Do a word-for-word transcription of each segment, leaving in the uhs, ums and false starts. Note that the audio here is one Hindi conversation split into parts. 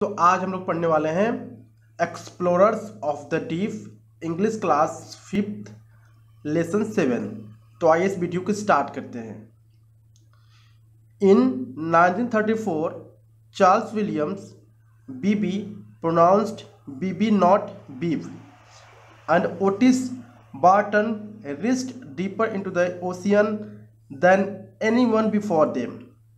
तो आज हम लोग पढ़ने वाले हैं explorers of the deep English class fifth lesson seven. तो आइए इस वीडियो को स्टार्ट करते हैं। In nineteen thirty four Charles Williams Beebe pronounced Beebe not beef and Otis Barton reached deeper into the ocean than anyone before them।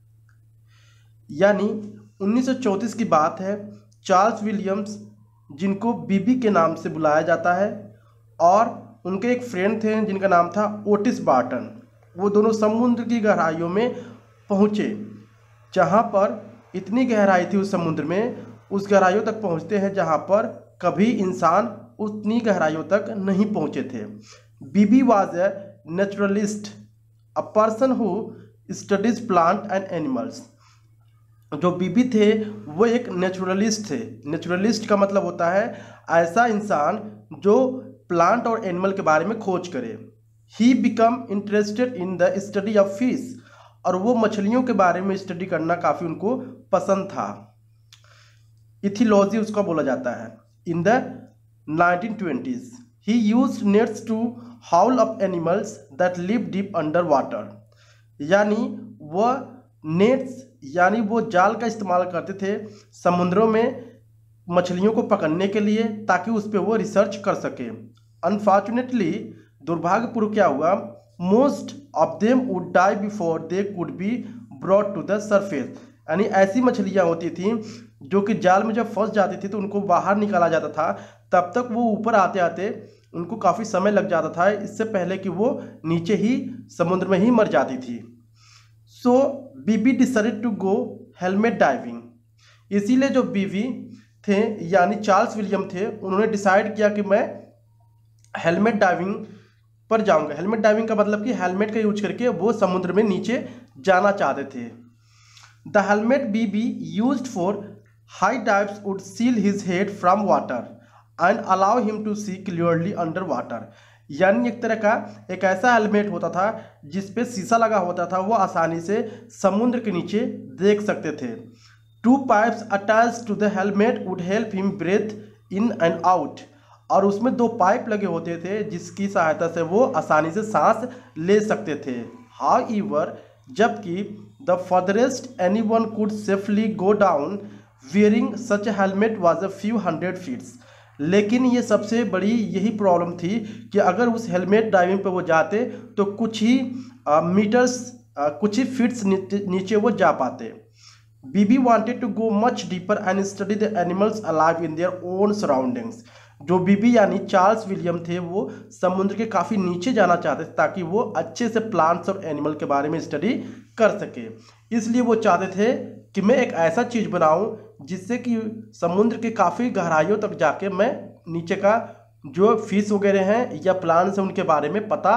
यानी उन्नीस सौ चौंतीस की बात है। चार्ल्स विलियम्स, जिनको बीबी के नाम से बुलाया जाता है, और उनके एक फ्रेंड थे जिनका नाम था ओटिस बार्टन, वो दोनों समुद्र की गहराइयों में पहुँचे, जहाँ पर इतनी गहराई थी उस समुद्र में, उस गहराइयों तक पहुँचते हैं जहाँ पर कभी इंसान उतनी गहराइयों तक नहीं पहुँचे थे। Beebe was a naturalist, a person who studies plant and animals. जो बीबी थे वो एक नेचुरलिस्ट थे। नेचुरलिस्ट का मतलब होता है ऐसा इंसान जो प्लांट और एनिमल के बारे में खोज करे। He become interested in the study of fish, और वो मछलियों के बारे में स्टडी करना काफ़ी उनको पसंद था। इथियोलॉजी उसका बोला जाता है। In the nineteen twenties he used nets to haul up animals that live deep under water। यानी वह नेट्स यानी वो जाल का इस्तेमाल करते थे समुद्रों में मछलियों को पकड़ने के लिए, ताकि उस पर वो रिसर्च कर सके। अनफॉर्चुनेटली, दुर्भाग्यपूर्वक क्या हुआ, most of them would die before they could be brought to the surface. यानी ऐसी मछलियाँ होती थी जो कि जाल में जब फंस जाती थी तो उनको बाहर निकाला जाता था, तब तक वो ऊपर आते आते उनको काफ़ी समय लग जाता था, इससे पहले कि वो नीचे ही समुद्र में ही मर जाती थी। So Beebe decided to go helmet diving. इसीलिए जो बीबी थे यानी चार्ल्स विलियम थे, उन्होंने डिसाइड किया कि मैं हेलमेट डाइविंग पर जाऊंगा। हेलमेट डाइविंग का मतलब कि हेलमेट का यूज करके वो समुद्र में नीचे जाना चाहते थे। The helmet Beebe used for high dives would seal his head from water and allow him to see clearly under water. यानी एक तरह का एक ऐसा हेलमेट होता था जिस पे शीशा लगा होता था, वो आसानी से समुद्र के नीचे देख सकते थे। Two pipes attach to the helmet would help him breathe in and out, और उसमें दो पाइप लगे होते थे जिसकी सहायता से वो आसानी से सांस ले सकते थे। हाउएवर, जबकि the furthest anyone could safely go down wearing such helmet was a few hundred feets. लेकिन ये सबसे बड़ी यही प्रॉब्लम थी कि अगर उस हेलमेट डाइविंग पे वो जाते तो कुछ ही आ, मीटर्स आ, कुछ ही फीट्स नीचे, नीचे वो जा पाते। Beebe wanted to go much deeper and study the animals alive in their own surroundings. जो बीबी यानी चार्ल्स विलियम थे, वो समुद्र के काफ़ी नीचे जाना चाहते थे ताकि वो अच्छे से प्लांट्स और एनिमल के बारे में स्टडी कर सके। इसलिए वो चाहते थे कि मैं एक ऐसा चीज़ बनाऊं जिससे कि समुद्र के काफ़ी गहराइयों तक जाके मैं नीचे का जो फिश वगैरह हैं या प्लांट्स हैं उनके बारे में पता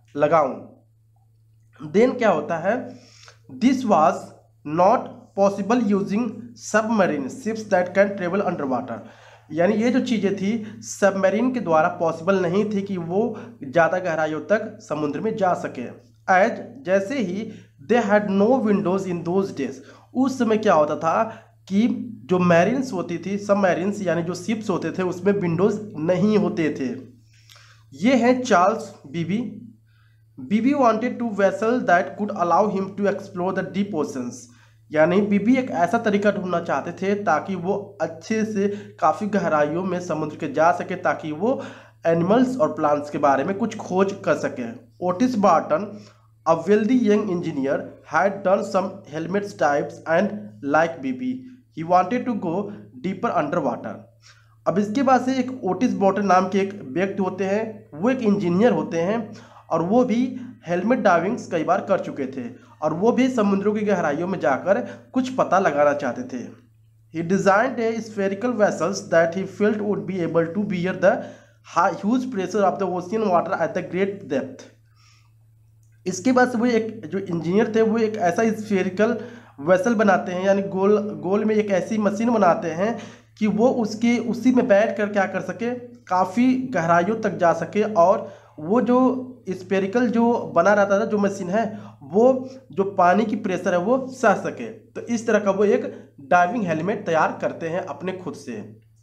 लगाऊं। देन क्या होता है, this was not possible using submarine ships that can travel under water. यानी ये जो चीज़ें थी सबमरीन के द्वारा पॉसिबल नहीं थी कि वो ज़्यादा गहराइयों तक समुद्र में जा सके। एज जैसे ही they had no windows in those days. उस समय क्या होता था कि जो मैरिन्स होती थी, सब मैरिन्स यानी जो शिप्स होते थे, उसमें विंडोज़ नहीं होते थे। ये हैं Charles Beebe. Beebe wanted to vessel that could allow him to explore the deep oceans. यानी बीबी एक ऐसा तरीका ढूंढना चाहते थे ताकि वो अच्छे से काफ़ी गहराइयों में समुद्र के जा सके, ताकि वो एनिमल्स और प्लांट्स के बारे में कुछ खोज कर सके। Otis Barton, a wealthy young engineer, had done some helmet types and like B B, he wanted to go deeper underwater। अब इसके बाद से एक ओटिस बॉर्टन नाम के एक व्यक्ति होते हैं, वो एक इंजीनियर होते हैं और वो भी हेलमेट डाइविंग्स कई बार कर चुके थे, और वो भी समुद्रों की गहराइयों में जाकर कुछ पता लगाना चाहते थे। He designed a spherical vessels that he felt would be able to bear the high huge pressure of the ocean water at the great depth। इसके बाद से वो एक जो इंजीनियर थे वो एक ऐसा स्फेरिकल वेसल बनाते हैं, यानी गोल गोल में एक ऐसी मशीन बनाते हैं कि वो उसके उसी में बैठ कर क्या कर सके, काफ़ी गहराइयों तक जा सके और वो जो स्पेरिकल जो बना रहता था जो मशीन है, वो जो पानी की प्रेशर है वो सह सके। तो इस तरह का वो एक डाइविंग हेलमेट तैयार करते हैं अपने खुद से।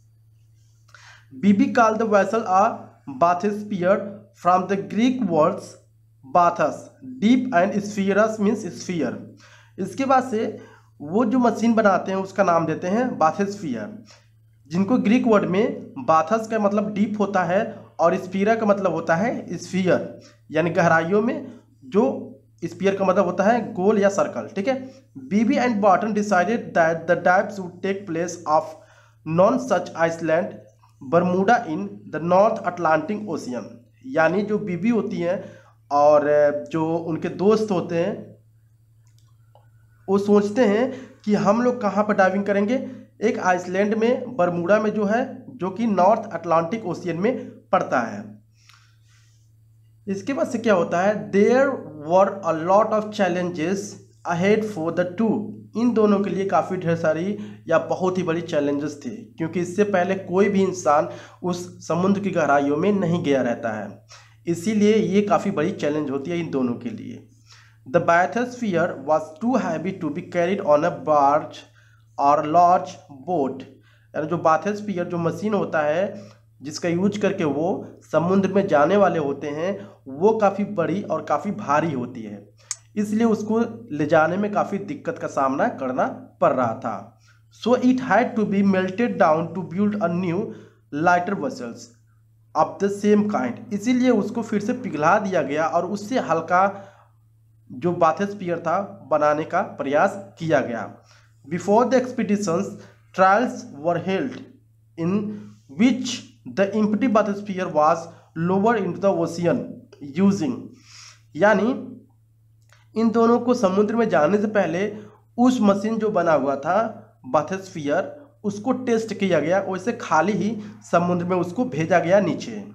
Beebe called the vessel a bathysphere from the Greek words bathys deep and spheres means sphere. इसके बाद से वो जो मशीन बनाते हैं उसका नाम देते हैं बाथोस्फीयर, जिनको ग्रीक वर्ड में बाथस का मतलब डीप होता है और स्फीयर का मतलब होता है स्फीयर, यानी गहराइयों में, जो स्फीयर का मतलब होता है गोल या सर्कल। ठीक है। Beebe and Barton decided that the dive should take place off Nonsuch Island Bermuda in the North Atlantic Ocean. यानी जो बीबी होती हैं और जो उनके दोस्त होते हैं वो सोचते हैं कि हम लोग कहाँ पर डाइविंग करेंगे, एक आइसलैंड में बरमूडा में जो है, जो कि नॉर्थ अटलांटिक ओशियन में पड़ता है। इसके बाद से क्या होता है, there were a lot of challenges ahead for the two. इन दोनों के लिए काफ़ी ढेर सारी या बहुत ही बड़ी चैलेंजेस थे, क्योंकि इससे पहले कोई भी इंसान उस समुद्र की गहराइयों में नहीं गया रहता है, इसीलिए ये काफ़ी बड़ी चैलेंज होती है इन दोनों के लिए। The biosphere was too heavy to be carried on a barge or large boat. यानी जो बायोस्फीयर जो मशीन होता है जिसका यूज करके वो समुद्र में जाने वाले होते हैं, वो काफ़ी बड़ी और काफ़ी भारी होती है, इसलिए उसको ले जाने में काफ़ी दिक्कत का सामना करना पड़ रहा था। So it had to be melted down to build a new lighter vessels of the same kind. इसीलिए उसको फिर से पिघला दिया गया और उससे हल्का जो बायोस्फीयर था बनाने का प्रयास किया गया। Before the expeditions trials were held in which the empty biosphere was lower into the ocean using. यानी इन दोनों को समुद्र में जाने से पहले उस मशीन जो बना हुआ था बायोस्फीयर, उसको टेस्ट किया गया, वैसे खाली ही समुद्र में उसको भेजा गया नीचे।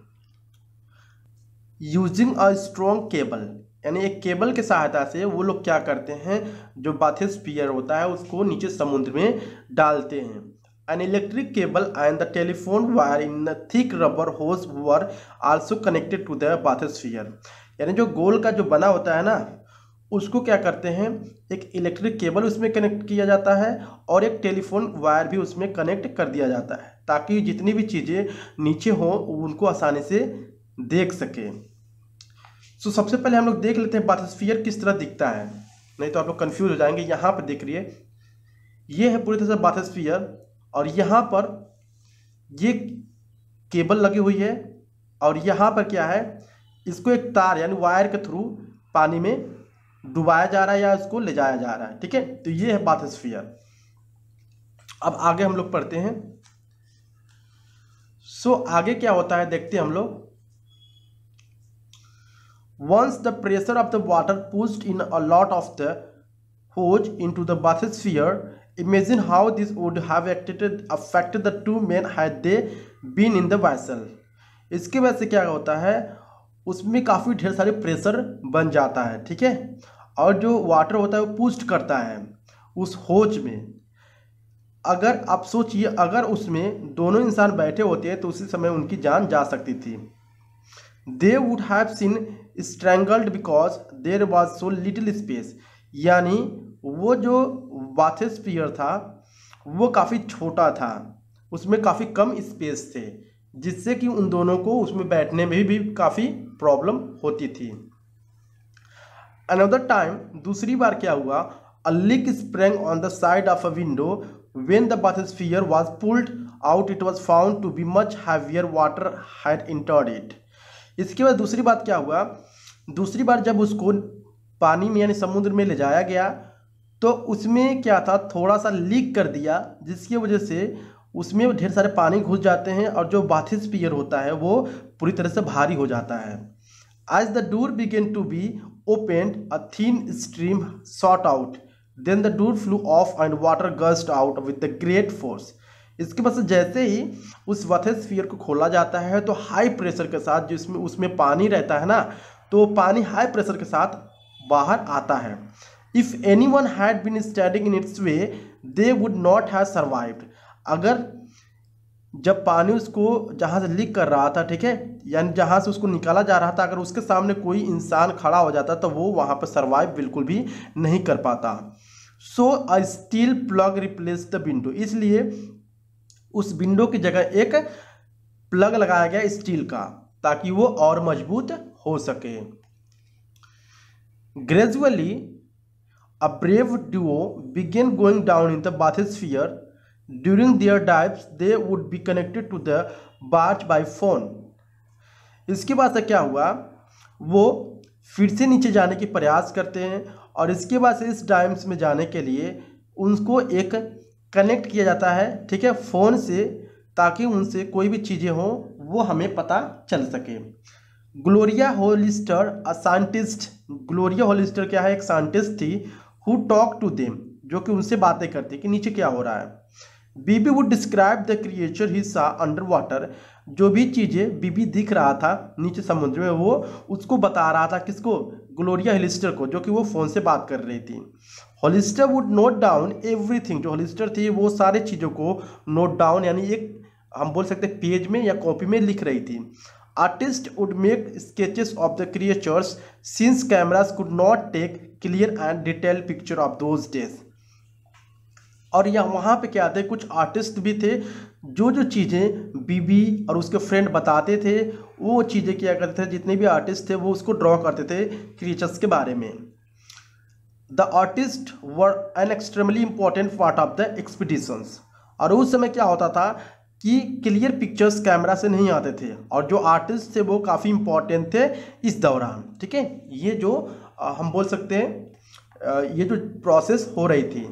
यूजिंग अ स्ट्रॉन्ग केबल, यानी एक केबल के सहायता से वो लोग क्या करते हैं, जो बायोस्फीयर होता है उसको नीचे समुद्र में डालते हैं। An electric cable and the telephone wire in thick rubber hose were also connected to the biosphere. यानी जो गोल का जो बना होता है ना, उसको क्या करते हैं, एक इलेक्ट्रिक केबल उसमें कनेक्ट किया जाता है और एक टेलीफोन वायर भी उसमें कनेक्ट कर दिया जाता है, ताकि जितनी भी चीज़ें नीचे हों उनको आसानी से देख सके। सो सबसे पहले हम लोग देख लेते हैं बायोस्फीयर किस तरह दिखता है, नहीं तो आप लोग कंफ्यूज हो जाएंगे। यहाँ पर देख रहिए, ये है पूरी तरह से बायोस्फीयर और यहाँ पर ये केबल लगी हुई है और यहाँ पर क्या है, इसको एक तार यानी वायर के थ्रू पानी में डुबाया जा रहा है या इसको ले जाया जा रहा है। ठीक है, तो ये है बायोस्फीयर। अब आगे हम लोग पढ़ते हैं। सो आगे क्या होता है देखते हैं हम लोग। Once the pressure of the water pushed in a lot of the hose into the bathysphere, imagine how this would have affected, affected the two men had they been in the vessel. इसके वजह से क्या होता है, उसमें काफ़ी ढेर सारे प्रेशर बन जाता है। ठीक है, और जो वाटर होता है वो पुस्ट करता है उस होज में। अगर आप सोचिए, अगर उसमें दोनों इंसान बैठे होते हैं तो उसी समय उनकी जान जा सकती थी। They would have seen strangled because there was so little space। यानी वो जो बायोस्फीयर था वो काफ़ी छोटा था, उसमें काफ़ी कम स्पेस थे, जिससे कि उन दोनों को उसमें बैठने में भी काफ़ी प्रॉब्लम होती थी। अनदर टाइम, दूसरी बार क्या हुआ, a leak sprang on the side of a window when the biosphere was pulled out it was found to be much heavier water had entered it. इसके बाद दूसरी बात क्या हुआ, दूसरी बार जब उसको पानी में यानी समुद्र में ले जाया गया तो उसमें क्या था, थोड़ा सा लीक कर दिया, जिसकी वजह से उसमें ढेर सारे पानी घुस जाते हैं और जो बायोस्फीयर होता है वो पूरी तरह से भारी हो जाता है। As the door began to be opened a thin stream shot out, then the door flew off and water gushed out with the great force. इसके बाद जैसे ही उस बायोस्फीयर को खोला जाता है तो हाई प्रेशर के साथ, जिसमें उसमें पानी रहता है ना, तो पानी हाई प्रेशर के साथ बाहर आता है। If anyone had been standing in its way they would not have survived. अगर जब पानी उसको जहाँ से लीक कर रहा था, ठीक है, यानी जहाँ से उसको निकाला जा रहा था, अगर उसके सामने कोई इंसान खड़ा हो जाता तो वो वहाँ पर सर्वाइव बिल्कुल भी नहीं कर पाता। So a steel plug replace the window, इसलिए उस विंडो की जगह एक प्लग लगाया गया स्टील का, ताकि वो और मजबूत हो सके। Gradually a brave duo began going down in the bathysphere. During their dives they would be connected to the barge by phone. इसके बाद से क्या हुआ, वो फिर से नीचे जाने की प्रयास करते हैं और इसके बाद से इस डाइव्स में जाने के लिए उनको एक कनेक्ट किया जाता है, ठीक है, फ़ोन से, ताकि उनसे कोई भी चीज़ें हों वो हमें पता चल सके। Gloria Hollister a scientist, Gloria Hollister क्या है, एक साइंटिस्ट थी, हु टॉक टू देम, जो कि उनसे बातें करती कि नीचे क्या हो रहा है। Beebe would describe the creature he saw under water, जो भी चीज़ें बीबी दिख रहा था नीचे समुद्र में वो उसको बता रहा था, किसको, ग्लोरिया होलिस्टर को, जो कि वो फ़ोन से बात कर रही थी। Hollister would note down everything, जो होलिस्टर थी वो सारी चीज़ों को नोट डाउन, यानी एक हम बोल सकते हैं पेज में या कॉपी में लिख रही थी। Artist would make sketches of the creatures since cameras could not take clear and detail picture of those days. और यहाँ वहाँ पे क्या थे, कुछ आर्टिस्ट भी थे जो जो चीज़ें बीबी और उसके फ्रेंड बताते थे वो चीज़ें किया करते थे। जितने भी आर्टिस्ट थे वो उसको ड्रॉ करते थे क्रिएचर्स के बारे में। The artist were an extremely important part of the expeditions. और उस समय क्या होता था कि क्लियर पिक्चर्स कैमरा से नहीं आते थे और जो आर्टिस्ट थे वो काफ़ी इम्पॉर्टेंट थे इस दौरान, ठीक है। ये जो आ, हम बोल सकते हैं आ, ये जो प्रोसेस हो रही थी।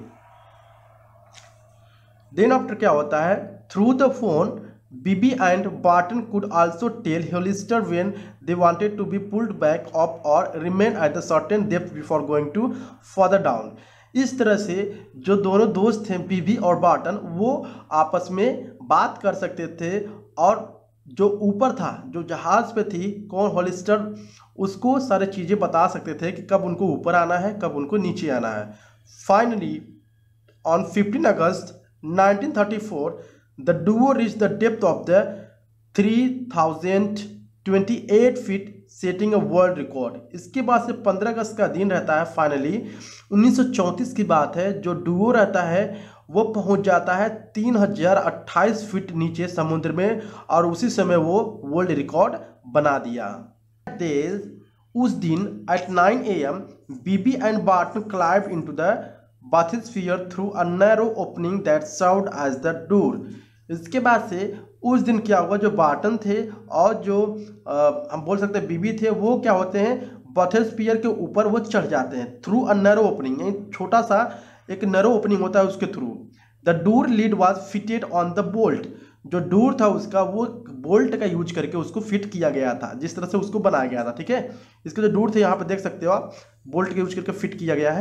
देन आफ्टर क्या होता है, through the phone Beebe and Barton could also tell Hollister when they wanted to be pulled back up or remain at the certain depth before going to further down. इस तरह से जो दोनों दोस्त थे बीबी और बार्टन, वो आपस में बात कर सकते थे और जो ऊपर था, जो जहाज़ पे थी कौन, होलिस्टर, उसको सारी चीज़ें बता सकते थे कि कब उनको ऊपर आना है, कब उनको नीचे आना है। Finally on fifteen August nineteen thirty four the duo reach the depth of the three thousand twenty eight feet setting a world record. इसके बाद से पंद्रह अगस्त का दिन रहता है, फाइनली उन्नीस सौ चौंतीस की बात है, जो डुओ रहता है वो पहुंच जाता है तीन हजार अट्ठाईस फीट नीचे समुद्र में और उसी समय वो वर्ल्ड रिकॉर्ड बना दिया। उस दिन at nine a m Beebe and Barton climb into the bathysphere through a narrow opening that served as the door. इसके बाद से उस दिन क्या हुआ, जो बार्टन थे और जो आ, हम बोल सकते हैं बीबी थे, वो क्या होते हैं, बाथोस्फीयर के ऊपर वो चढ़ जाते हैं थ्रू अ नैरो ओपनिंग, यानी छोटा सा एक नैरो ओपनिंग होता है उसके थ्रू। The door lid was fitted on the bolt, जो डोर था उसका वो बोल्ट का यूज करके उसको फिट किया गया था, जिस तरह से उसको बनाया गया था, ठीक है। इसके जो डोर थे यहाँ पे देख सकते हो आप, बोल्ट का यूज करके फिट किया गया है।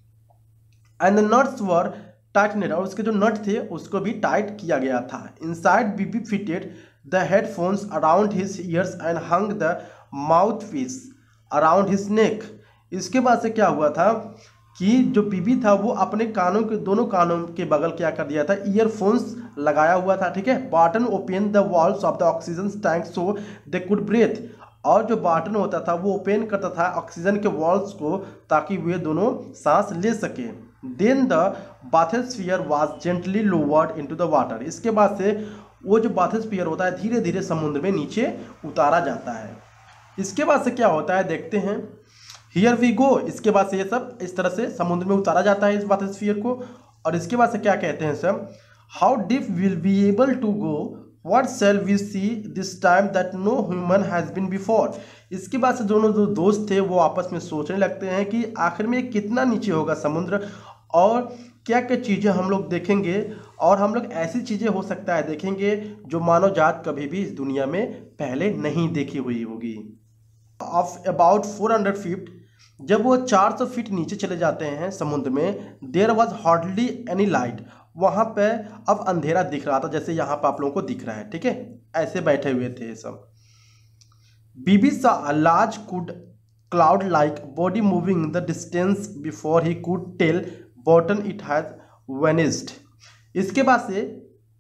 And the nuts were tightened, और उसके जो नट थे उसको भी टाइट किया गया था। Inside Beebe fitted the headphones around his ears and hung the mouthpiece around his neck. इसके बाद से क्या हुआ था कि जो बीबी था वो अपने कानों के दोनों कानों के बगल क्या कर दिया था, ईयरफोन्स लगाया हुआ था, ठीक है। Barton open the valves of the oxygen tank so they could breathe, और जो बार्टन होता था वो ओपन करता था ऑक्सीजन के वॉल्स को ताकि वे दोनों सांस ले सके। Then the bathysphere was gently lowered into the water. इसके बाद से वो जो बाथोस्फीयर होता है धीरे धीरे समुद्र में नीचे उतारा जाता है। इसके बाद से क्या होता है देखते हैं, हियर वी गो। इसके बाद से ये सब इस तरह से समुद्र में उतारा जाता है इस बाथोस्फीयर को। और इसके बाद से क्या कहते हैं सब, how deep will be able to go, what shall we see this time that no human has been before. इसके बाद से दोनों जो दोस्त थे वो आपस में सोचने लगते हैं कि आखिर में कितना नीचे होगा समुद्र और क्या क्या चीज़ें हम लोग देखेंगे, और हम लोग ऐसी चीज़ें हो सकता है देखेंगे जो मानव जात कभी भी इस दुनिया में पहले नहीं देखी हुई होगी। Of about four hundred feet, जब वो चार सौ फीट नीचे चले जाते हैं समुद्र में, there was hardly any light. वहाँ पे अब अंधेरा दिख रहा था, जैसे यहाँ पर आप लोगों को दिख रहा है, ठीक है, ऐसे बैठे हुए थे सब। Beebe saw a large could cloud like body moving the distance before he could tell Barton it has vanished. इसके बाद से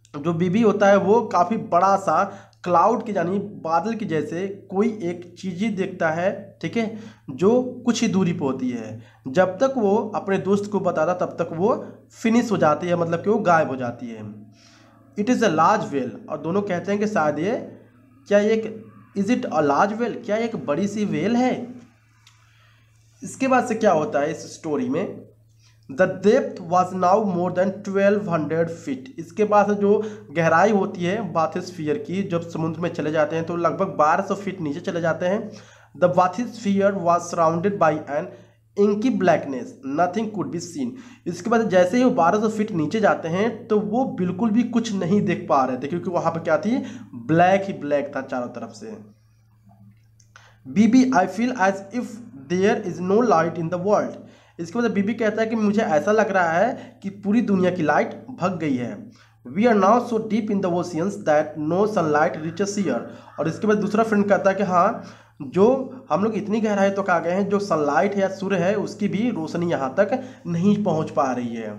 जो बीबी होता है वो काफ़ी बड़ा सा क्लाउड की यानी बादल की जैसे कोई एक चीज़ ही देखता है, ठीक है, जो कुछ ही दूरी पर होती है। जब तक वो अपने दोस्त को बताता तब तक वो फिनिश हो जाती है, मतलब कि वो गायब हो जाती है। It is a large whale, और दोनों कहते हैं कि शायद ये क्या एक is it a large whale, क्या एक बड़ी सी वेल है। इसके बाद से क्या होता है इस स्टोरी में, the depth was now more than twelve hundred feet. इसके बाद जो गहराई होती है बाथिस्फीयर की, जब समुद्र में चले जाते हैं तो लगभग बारह सौ फीट नीचे चले जाते हैं। The bathysphere was surrounded by an inky blackness, nothing could be seen. इसके बाद जैसे ही वो बारह सौ फीट नीचे जाते हैं तो वो बिल्कुल भी कुछ नहीं देख पा रहे थे, क्योंकि वहाँ पर क्या थी, ब्लैक ही ब्लैक था चारों तरफ से। Beebe I feel as if there is no light in the world. इसके बाद बीबी कहता है कि मुझे ऐसा लग रहा है कि पूरी दुनिया की लाइट भग गई है। We are now so deep in the oceans that no sunlight reaches here. और इसके बाद दूसरा फ्रेंड कहता है कि हाँ, जो हम लोग इतनी गहराई तक आ गए हैं, जो सनलाइट है या सूर्य है उसकी भी रोशनी यहाँ तक नहीं पहुँच पा रही है।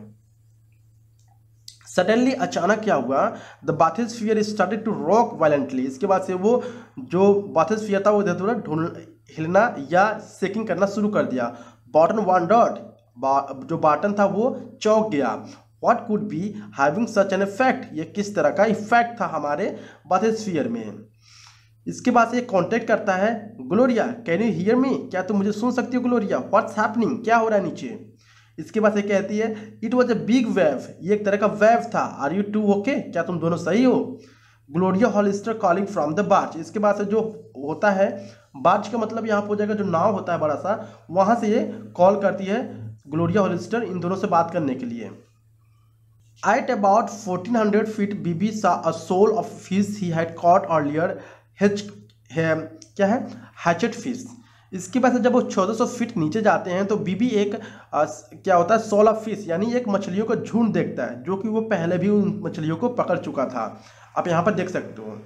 सडनली अचानक क्या हुआ, the bathysphere started to rock violently. इसके बाद से वो जो बाथिस्फीयर था वो इधर उधर ढूंढ हिलना या शेकिंग करना शुरू कर दिया। बॉटन वंडर्ड, बा, जो बाटन था वो चौंक गया। What could be having such an effect, ये किस तरह का इफेक्ट था हमारे बाथिस्फीयर में। इसके बाद से ये कॉन्टेक्ट करता है, Gloria can you hear me, क्या तुम मुझे सुन सकती हो ग्लोरिया, व्हाट्स हैपनिंग, क्या हो रहा है नीचे। इसके बाद से कहती है, it was a big wave, ये एक तरह का वेव था। आर यू टू ओके, क्या तुम दोनों सही हो। Gloria Hollister calling from the barge. इसके बाद से जो होता है, बार्ज का मतलब यहाँ पर हो जाएगा जो नाव होता है बड़ा सा, वहाँ से ये कॉल करती है ग्लोरिया हॉलिस्टर इन दोनों से बात करने के लिए। At about fourteen hundred feet, Bibi saw a shoal of fish he had caught earlier. Hatch, क्या है, hatchet fish. इसके बाद से जब वो चौदह सौ फीट नीचे जाते हैं तो बीबी एक आ, क्या होता है, सोल ऑफ फिश यानी एक मछलियों का झुंड देखता है, जो कि वो पहले भी उन मछलियों को पकड़ चुका था। आप यहाँ पर देख सकते हो।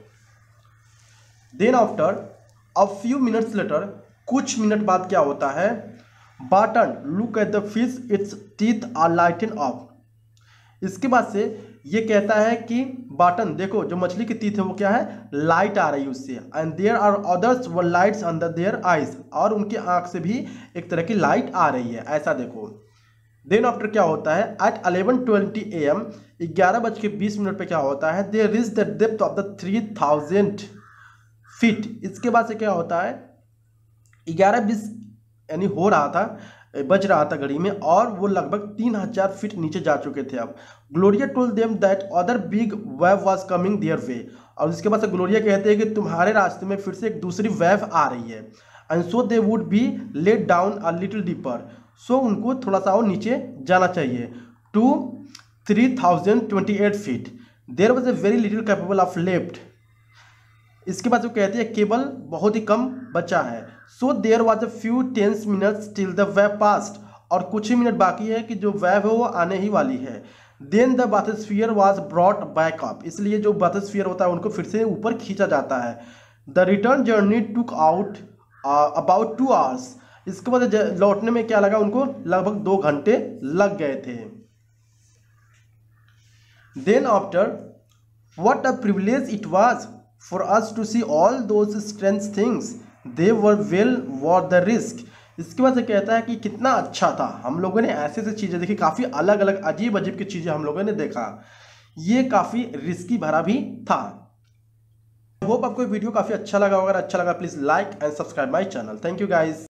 Then after a few minutes later, कुछ मिनट बाद क्या होता है, Barton look at the fish, its teeth are lighten up. इसके बाद से ये कहता है कि बाटन देखो, जो मछली की तीत है वो क्या है, लाइट आ रही है उससे। And there are others were lights under their eyes, और उनकी आंख से भी एक तरह की लाइट आ रही है, ऐसा देखो। देन आफ्टर क्या होता है, at eleven twenty a m, ग्यारह बज के बीस मिनट पे क्या होता है, they reach the depth of the three thousand feet. इसके बाद से क्या होता है, ग्यारह बीस यानी हो रहा था, बज रहा था घड़ी में, और वो लगभग तीन हजार फीट नीचे जा चुके थे। अब Gloria told them that other big wave was coming their way. और इसके बाद से ग्लोरिया कहते हैं कि तुम्हारे रास्ते में फिर से एक दूसरी वेव आ रही है। And so they would be let down a little deeper, so उनको थोड़ा सा और नीचे जाना चाहिए, two three thousand twenty eight feet. There was a very little capable of left. इसके बाद वो कहते हैं केवल बहुत ही कम बचा है। So there was a few tense minutes till the wave passed, और कुछ ही मिनट बाकी है कि जो वेव है वो आने ही वाली है। Then the bathysphere was brought back up, इसलिए जो बाथोस्फीयर होता है उनको फिर से ऊपर खींचा जाता है। The return journey took out about two hours. इसके बाद लौटने में क्या लगा उनको, लगभग दो घंटे लग गए थे। Then after what a privilege it was for us to see all those strange things, they were well worth the risk. इसके बाद से कहता है कि कितना अच्छा था, हम लोगों ने ऐसे ऐसे चीज़ें देखी, काफ़ी अलग अलग अजीब अजीब की चीज़ें हम लोगों ने देखा, ये काफ़ी रिस्की भरा भी था। होप आपको वीडियो काफ़ी अच्छा लगा। अगर अच्छा लगा please like and subscribe my channel. Thank you guys.